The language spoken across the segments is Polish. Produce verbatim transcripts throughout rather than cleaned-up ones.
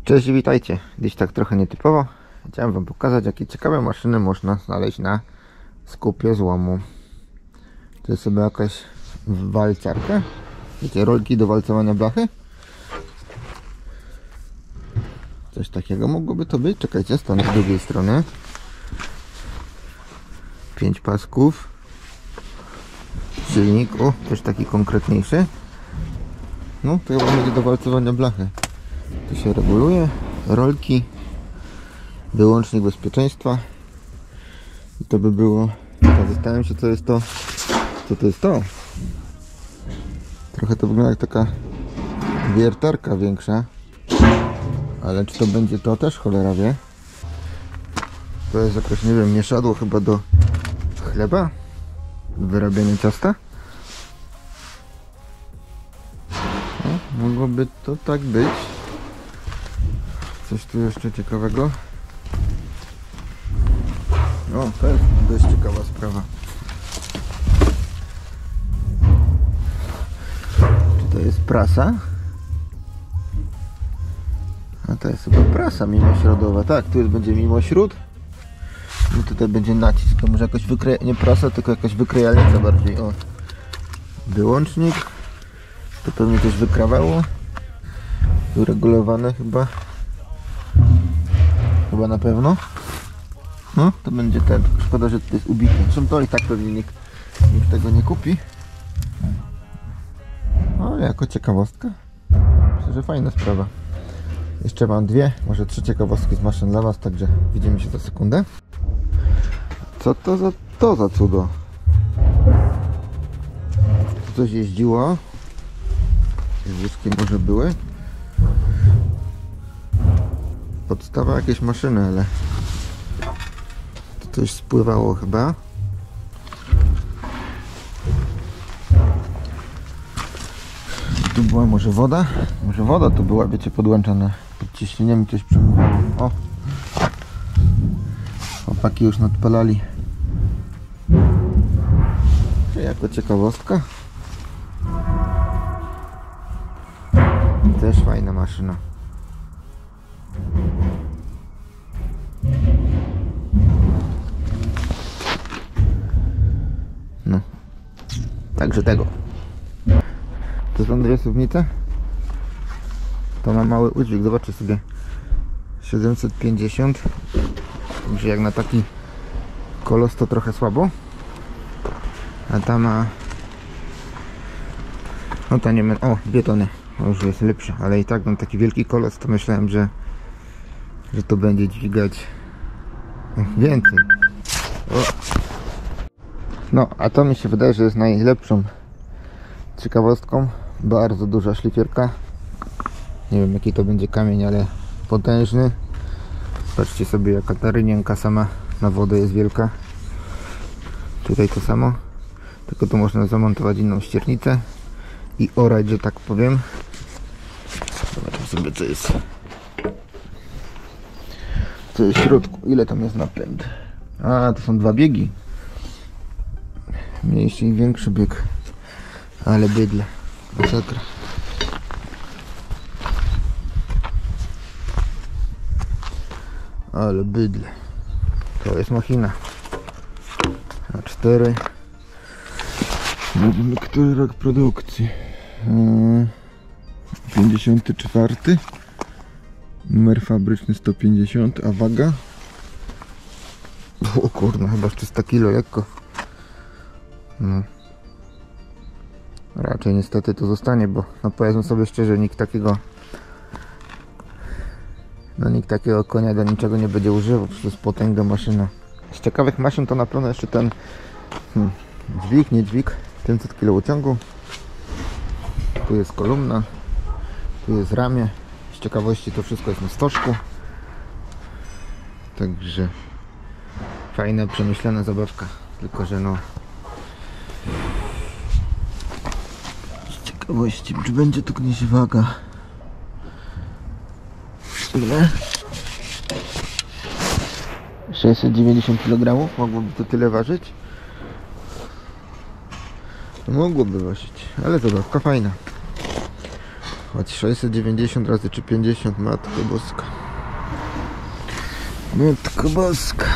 Cześć i witajcie. Dziś tak trochę nietypowo. Chciałem wam pokazać, jakie ciekawe maszyny można znaleźć na skupie złomu. To jest sobie jakaś walcarka. Wiecie, rolki do walcowania blachy. Coś takiego mogłoby to być. Czekajcie, stąd z drugiej strony. Pięć pasków. Silnik, o, też taki konkretniejszy. No, to chyba będzie do walcowania blachy. Tu się reguluje, rolki, wyłącznik bezpieczeństwa. I to by było. Zastanawiam się, co jest to. Co to jest to? Trochę to wygląda jak taka wiertarka większa. Ale czy to będzie to też? Cholera wie. To jest jakoś, nie wiem, mieszadło chyba do chleba? Do wyrabiania ciasta? No, mogłoby to tak być. Coś tu jeszcze ciekawego. No, to jest dość ciekawa sprawa. Czy to jest prasa? A to jest chyba prasa mimośrodowa. Tak, tu jest, będzie mimośród. No tutaj będzie nacisk. To może jakoś wykre... nie prasa, tylko jakaś wykrejalnica bardziej. O. Wyłącznik. To pewnie też wykrawało. Uregulowane chyba. Chyba na pewno. No, to będzie ten. Szkoda, że to jest ubity. Zresztą to i tak pewnie nikt, nikt tego nie kupi. No, jako ciekawostka. Myślę, że fajna sprawa. Jeszcze mam dwie, może trzy ciekawostki z maszyn dla was, także widzimy się za sekundę. Co to za to za cudo? Tu coś jeździło. Wózki może były. Podstawa jakieś maszyny, ale to coś spływało chyba. Tu była może woda? Może woda tu była, wiecie, podłączona. Pod ciśnieniem i coś przemywało. O! Chłopaki już nadpalali. Jako ciekawostka. Też fajna maszyna. No. Także tego. To są dwie suwnice. To ma mały udźwig, zobaczcie sobie. siedemset pięćdziesiąt. Także jak na taki kolos to trochę słabo. A ta ma... No ta nie ma... O, dwie tony. To już jest lepsze, ale i tak mam taki wielki kolos, to myślałem, że że to będzie dźwigać więcej. O. No, a to mi się wydaje, że jest najlepszą ciekawostką. Bardzo duża szlifierka. Nie wiem, jaki to będzie kamień, ale potężny. Patrzcie sobie, jaka ta rynienka sama na wodę jest wielka. Tutaj to samo. Tylko tu można zamontować inną ściernicę i orać, że tak powiem. Zobaczmy sobie, co jest co jest w środku. Ile tam jest napęd? A, to są dwa biegi. Mniejszy i większy bieg. Ale bydle. Masakra. Ale bydle. To jest machina. A cztery. Który rok produkcji? pięćdziesiąty czwarty. Numer fabryczny sto pięćdziesiąt, a waga? O kurna, chyba trzysta kilo lekko. No. Raczej niestety to zostanie, bo no powiedzmy sobie szczerze, nikt takiego no nikt takiego konia do niczego nie będzie używał, to jest potęga maszyna. Z ciekawych maszyn to na pewno jeszcze ten hmm, dźwig, nie dźwig, pięćset kilo uciągu. Tu jest kolumna, tu jest ramię. Z ciekawości to wszystko jest na stożku. Także fajna, przemyślana zabawka. Tylko że no z ciekawości, czy będzie tu gdzieś waga? Ile? sześćset dziewięćdziesiąt kilogramów. Mogłoby to tyle ważyć? Mogłoby ważyć, ale zabawka fajna. Choć sześćset dziewięćdziesiąt razy czy pięćdziesiąt, matko boska. Matko boska.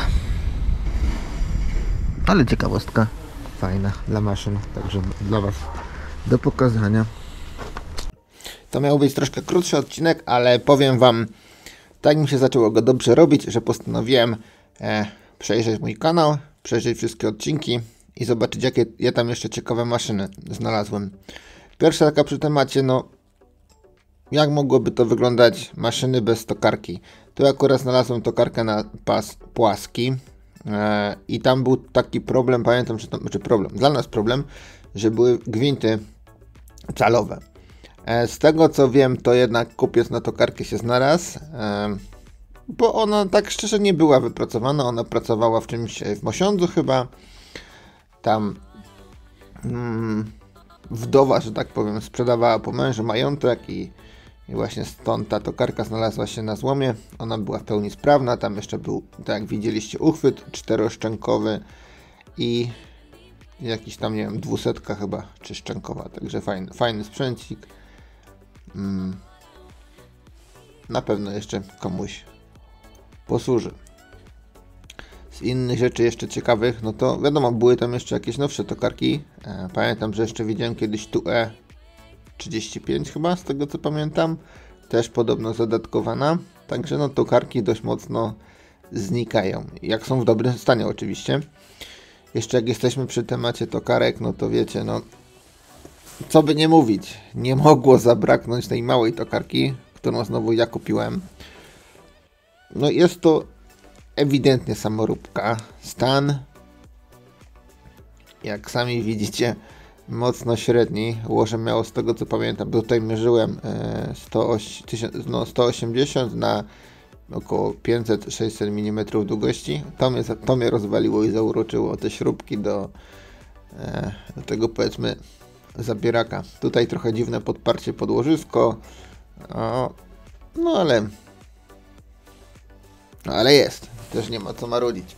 Ale ciekawostka. Fajna dla maszyn, także dla was do pokazania. To miał być troszkę krótszy odcinek, ale powiem wam, tak mi się zaczęło go dobrze robić, że postanowiłem e, przejrzeć mój kanał, przejrzeć wszystkie odcinki i zobaczyć, jakie ja tam jeszcze ciekawe maszyny znalazłem. Pierwsza taka przy temacie, no jak mogłoby to wyglądać maszyny bez tokarki. Tu akurat znalazłem tokarkę na pas płaski e, i tam był taki problem, pamiętam, że to, znaczy problem, dla nas problem, że były gwinty calowe. E, z tego co wiem, to jednak kupiec na tokarkę się znalazł, e, bo ona tak szczerze nie była wypracowana, ona pracowała w czymś, w Mosiądzu chyba, tam mm, wdowa, że tak powiem, sprzedawała po mężu majątek i I właśnie stąd ta tokarka znalazła się na złomie. Ona była w pełni sprawna. Tam jeszcze był, tak jak widzieliście, uchwyt czteroszczękowy i jakiś tam, nie wiem, dwusetka chyba, czy szczękowa. Także fajny, fajny sprzęcik. Mm. Na pewno jeszcze komuś posłuży. Z innych rzeczy jeszcze ciekawych, no to wiadomo, były tam jeszcze jakieś nowsze tokarki. E, pamiętam, że jeszcze widziałem kiedyś tu E trzydzieści pięć chyba, z tego co pamiętam, też podobno zadatkowana, także no tokarki dość mocno znikają, jak są w dobrym stanie oczywiście. Jeszcze jak jesteśmy przy temacie tokarek, no to wiecie, no co by nie mówić, nie mogło zabraknąć tej małej tokarki, którą znowu ja kupiłem. No jest to ewidentnie samoróbka, stan, jak sami widzicie, mocno średni. Łoże miało, z tego co pamiętam, tutaj mierzyłem e, sto osiemdziesiąt na około pięćset sześćset milimetrów długości. To mnie, to mnie rozwaliło i zauroczyło te śrubki do, e, do tego, powiedzmy, zabieraka. Tutaj trochę dziwne podparcie pod łożysko. O, no ale no ale jest. Też nie ma co marudzić.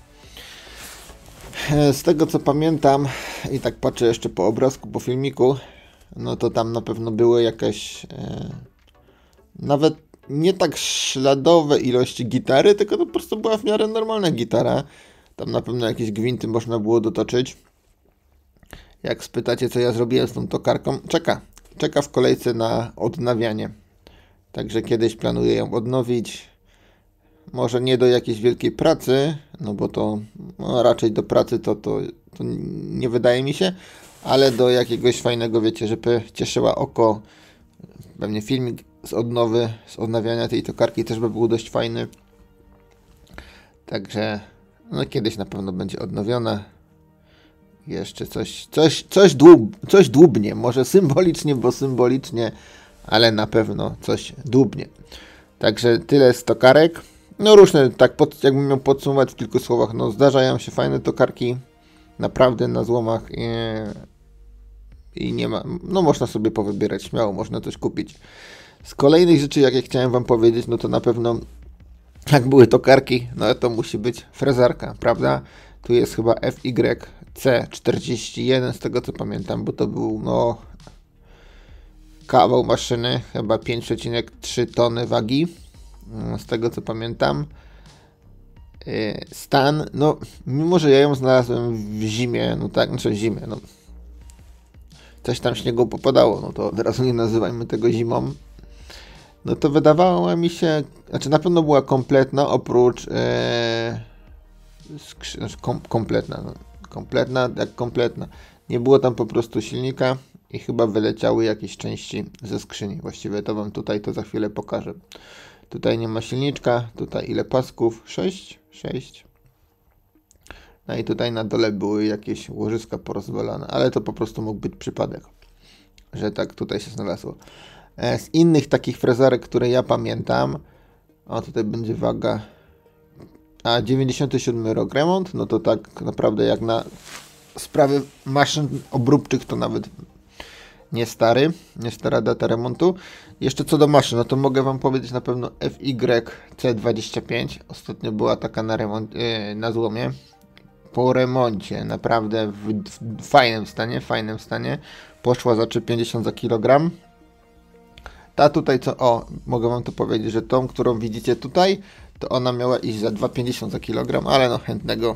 Z tego co pamiętam i tak patrzę jeszcze po obrazku, po filmiku, no to tam na pewno były jakieś e, nawet nie tak śladowe ilości gitary, tylko to po prostu była w miarę normalna gitara. Tam na pewno jakieś gwinty można było dotoczyć. Jak spytacie, co ja zrobiłem z tą tokarką, czeka. Czeka w kolejce na odnawianie. Także kiedyś planuję ją odnowić. Może nie do jakiejś wielkiej pracy, no bo to no raczej do pracy to, to, to nie wydaje mi się, ale do jakiegoś fajnego, wiecie, żeby cieszyła oko. Pewnie filmik z odnowy, z odnawiania tej tokarki też by był dość fajny. Także no kiedyś na pewno będzie odnowiona. Jeszcze coś, coś, coś, dłub, coś dłubnie, może symbolicznie, bo symbolicznie, ale na pewno coś dłubnie. Także tyle z tokarek. No różne, tak pod, jakbym miał podsumować w kilku słowach, no zdarzają się fajne tokarki, naprawdę na złomach i, i nie ma, no można sobie powybierać, śmiało można coś kupić. Z kolejnych rzeczy, jakie chciałem wam powiedzieć, no to na pewno jak były tokarki, no to musi być frezarka, prawda? Tu jest chyba F Y C czterdzieści jeden z tego co pamiętam, bo to był no kawał maszyny, chyba pięć przecinek trzy tony wagi. Z tego co pamiętam. Stan, no mimo że ja ją znalazłem w zimie, no tak, znaczy w zimie, no coś tam śniegu popadało, no to od razu nie nazywajmy tego zimą. No to wydawało mi się, znaczy na pewno była kompletna, oprócz e, skrzy, znaczy kom, kompletna, no, kompletna, jak kompletna. Nie było tam po prostu silnika i chyba wyleciały jakieś części ze skrzyni. Właściwie to wam tutaj to za chwilę pokażę. Tutaj nie ma silniczka, tutaj ile pasków? sześć? sześć. No i tutaj na dole były jakieś łożyska porozwalane, ale to po prostu mógł być przypadek, że tak tutaj się znalazło. Z innych takich frezarek, które ja pamiętam, o tutaj będzie waga, a dziewięćdziesiąty siódmy rok remont, no to tak naprawdę jak na sprawy maszyn obróbczych to nawet nie stary, nie stara data remontu. Jeszcze co do maszyn, no to mogę wam powiedzieć na pewno F Y C dwadzieścia pięć. Ostatnio była taka na, remont, yy, na złomie. Po remoncie, naprawdę w, w fajnym stanie, fajnym stanie. Poszła za trzy pięćdziesiąt za kilogram. Ta tutaj, co, o, mogę wam to powiedzieć, że tą, którą widzicie tutaj, to ona miała iść za dwa pięćdziesiąt za kilogram, ale no chętnego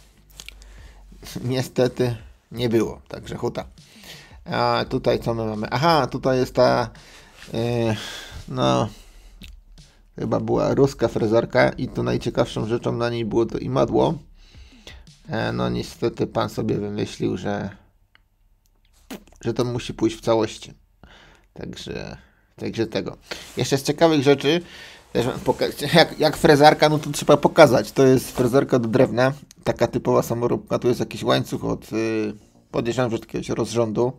niestety nie było, także huta. A tutaj co my mamy? Aha, tutaj jest ta, yy, no, chyba była ruska frezarka i to najciekawszą rzeczą na niej było to imadło. E, no niestety pan sobie wymyślił, że, że to musi pójść w całości. Także, także tego. Jeszcze z ciekawych rzeczy, też jak, jak frezarka, no to trzeba pokazać. To jest frezarka do drewna, taka typowa samoróbka. Tu jest jakiś łańcuch od, yy, podejrzewam, że od jakiegoś rozrządu.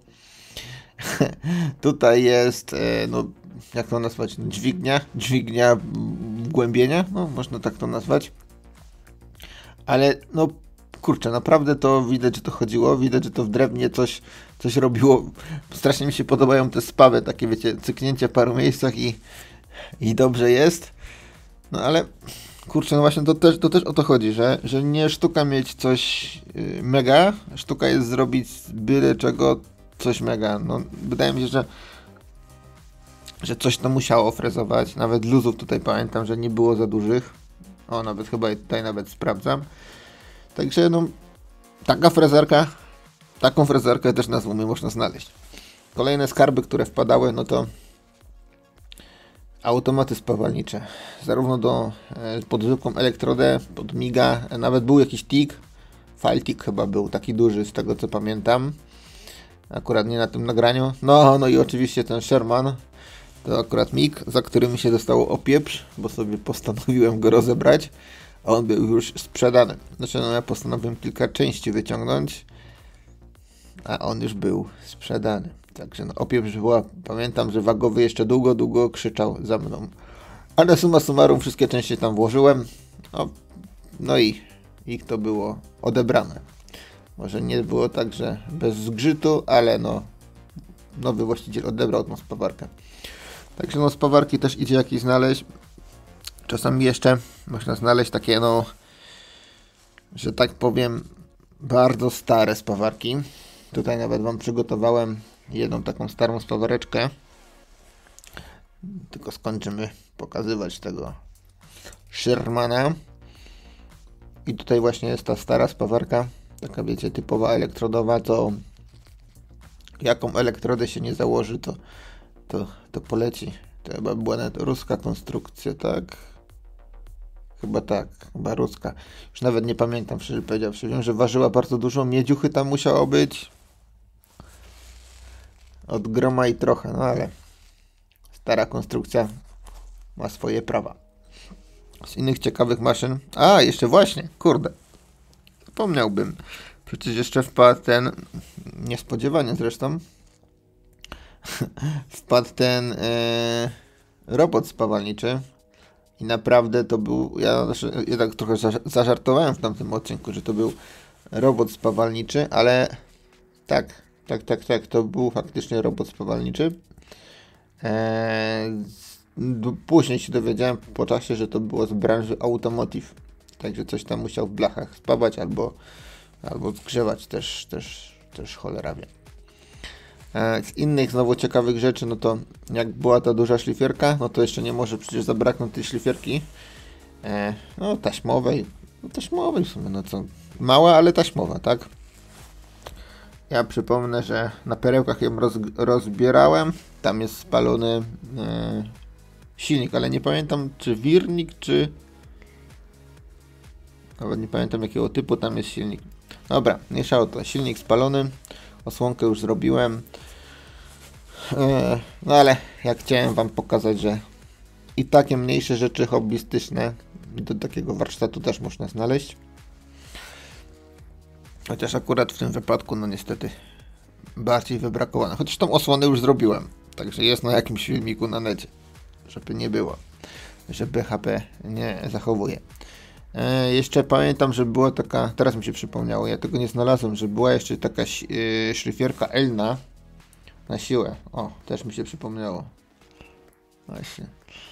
Tutaj jest, yy, no, jak to nazwać, dźwignia, dźwignia wgłębienia, no można tak to nazwać. Ale no kurczę, naprawdę to widać, że to chodziło, widać, że to w drewnie coś, coś robiło. Strasznie mi się podobają te spawy, takie wiecie, cyknięcie w paru miejscach i, i dobrze jest. No ale kurczę, no właśnie to też, to też o to chodzi, że, że nie sztuka mieć coś yy, mega, sztuka jest zrobić z byle czego coś mega. No wydaje mi się, że że coś to musiało frezować, nawet luzów tutaj pamiętam, że nie było za dużych. O, nawet chyba tutaj nawet sprawdzam. Także no, taka frezarka, taką frezarkę też na złomie można znaleźć. Kolejne skarby, które wpadały, no to automaty spawalnicze. Zarówno do, pod zwykłą elektrodę, pod miga, nawet był jakiś tik, file tik chyba był, taki duży z tego co pamiętam. Akurat nie na tym nagraniu. No, no i oczywiście ten Sherman. To akurat mig, za którym mi się dostało opieprz, bo sobie postanowiłem go rozebrać, a on był już sprzedany. Znaczy, no ja postanowiłem kilka części wyciągnąć, a on już był sprzedany. Także no, opieprz była, pamiętam, że wagowy jeszcze długo, długo krzyczał za mną. Ale summa summarum wszystkie części tam włożyłem, no, no i ich to było odebrane. Może nie było tak, że bez zgrzytu, ale no, nowy właściciel odebrał tą spawarkę. Także no spawarki też idzie jakieś znaleźć. Czasami jeszcze można znaleźć takie no, że tak powiem, bardzo stare spawarki. Tutaj nawet wam przygotowałem jedną taką starą spawareczkę. Tylko skończymy pokazywać tego Shermana. I tutaj właśnie jest ta stara spawarka. Taka wiecie, typowa elektrodowa, to jaką elektrodę się nie założy, to To, to poleci. To chyba była nawet ruska konstrukcja, tak? Chyba tak, chyba ruska. Już nawet nie pamiętam, szczerze powiedziawszy. Wiem, że ważyła bardzo dużo. Miedziuchy tam musiało być. Od groma i trochę, no ale stara konstrukcja ma swoje prawa. Z innych ciekawych maszyn. A, jeszcze właśnie, kurde. Zapomniałbym. Przecież jeszcze wpadł ten, niespodziewanie zresztą, wpadł ten e, robot spawalniczy i naprawdę to był, ja, ja tak trochę zażartowałem w tamtym odcinku, że to był robot spawalniczy, ale tak, tak, tak, tak, to był faktycznie robot spawalniczy. E, później się dowiedziałem po czasie, że to było z branży automotive, także coś tam musiał w blachach spawać albo, albo zgrzewać, też, też, też cholera wie. Z innych znowu ciekawych rzeczy, no to jak była ta duża szlifierka, no to jeszcze nie może przecież zabraknąć tej szlifierki e, no taśmowej, no taśmowej w sumie, no co, mała, ale taśmowa, tak? Ja przypomnę, że na perełkach ją roz, rozbierałem, tam jest spalony e, silnik, ale nie pamiętam czy wirnik, czy nawet nie pamiętam jakiego typu tam jest silnik. Dobra, mniejsza o to, silnik spalony. Osłonkę już zrobiłem. No ale jak chciałem wam pokazać, że i takie mniejsze rzeczy hobbystyczne do takiego warsztatu też można znaleźć. Chociaż akurat w tym wypadku no niestety bardziej wybrakowane. Chociaż tą osłonę już zrobiłem. Także jest na jakimś filmiku na necie. Żeby nie było. Że B H P nie zachowuje. E, jeszcze pamiętam, że była taka, teraz mi się przypomniało, ja tego nie znalazłem, że była jeszcze taka yy, szlifierka Elna na siłę. O, też mi się przypomniało. Właśnie.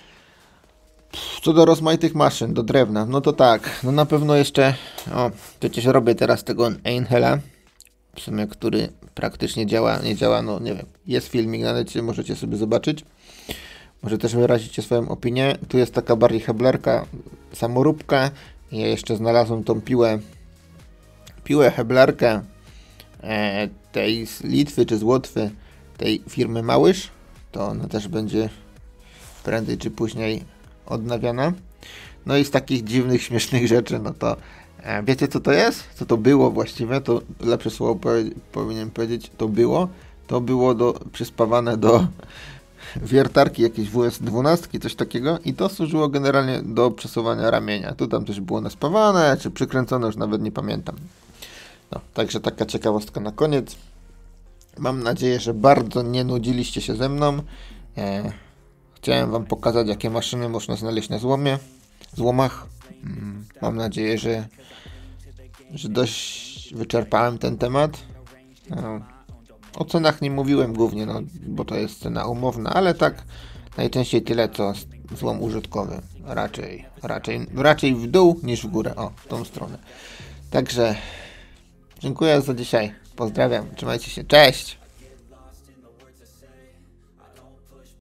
Co do rozmaitych maszyn, do drewna, no to tak, no na pewno jeszcze, o, przecież robię teraz tego Einhella, w sumie, który praktycznie działa, nie działa, no nie wiem, jest filmik na necie, możecie sobie zobaczyć. może też wyrazicie swoją opinię. Tu jest taka bardziej heblerka, samoróbka. Ja jeszcze znalazłem tą piłę, piłę heblerkę e, tej z Litwy czy z Łotwy, tej firmy Małysz. To ona też będzie prędzej czy później odnawiana. No i z takich dziwnych, śmiesznych rzeczy, no to e, wiecie co to jest? Co to było właściwie? To lepsze słowo powie, powinien powiedzieć, to było. To było do, przyspawane do wiertarki jakiejś W S dwanaście, coś takiego i to służyło generalnie do przesuwania ramienia. Tu tam też było naspawane, czy przykręcone, już nawet nie pamiętam. No, także taka ciekawostka na koniec. Mam nadzieję, że bardzo nie nudziliście się ze mną. E, chciałem wam pokazać, jakie maszyny można znaleźć na złomie, złomach. Mm, mam nadzieję, że, że dość wyczerpałem ten temat. E, O cenach nie mówiłem głównie, no, bo to jest cena umowna, ale tak najczęściej tyle, co złom użytkowy. Raczej, raczej, raczej w dół niż w górę. O, w tą stronę. Także dziękuję za dzisiaj. Pozdrawiam. Trzymajcie się. Cześć!